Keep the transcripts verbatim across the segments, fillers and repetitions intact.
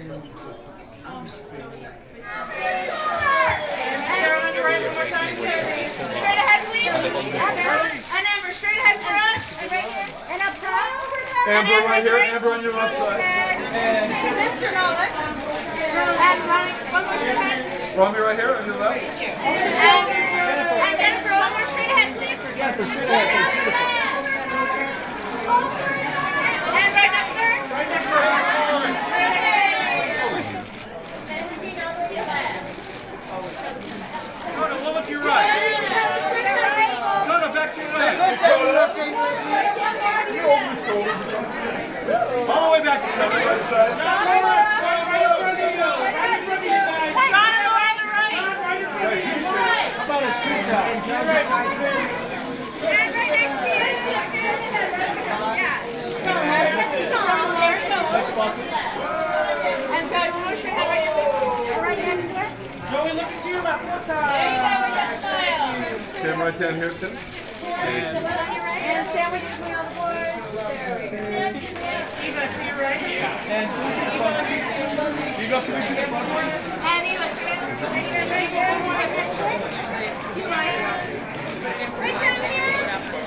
Straight ahead, please. And Amber, straight ahead for us. And right here. And up top. Amber right here. Amber on your left side. And Mister Nolan. And Ronnie, one more straight ahead. Romy right here on your left. And Jennifer, one more straight ahead, please. Jennifer, straight ahead. And right next to her. Right next to her. No, no, look to your right. No, no, back to your right. All the way back to the right side. How about a two-shot? And right next to you. Yeah. And Joey, one more straight ahead right here. Right next to her. Joey, look into your left. One time. Tim, right down here, Tim. And Sam, would you put me on the board? There we go. Eva, to your right. And you go commission in front. And Eva, straight ahead. Right here, right here. To your right. Right down here.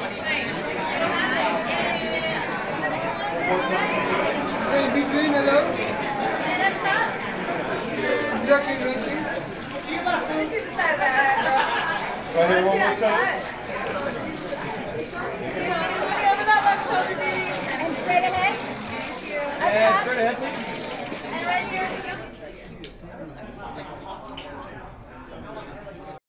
In between, hello? And up top. Joking, joking. Let me see the side of that. Right here, one more time. Over that left shoulder, baby. And straight ahead. Thank you. And straight ahead, please.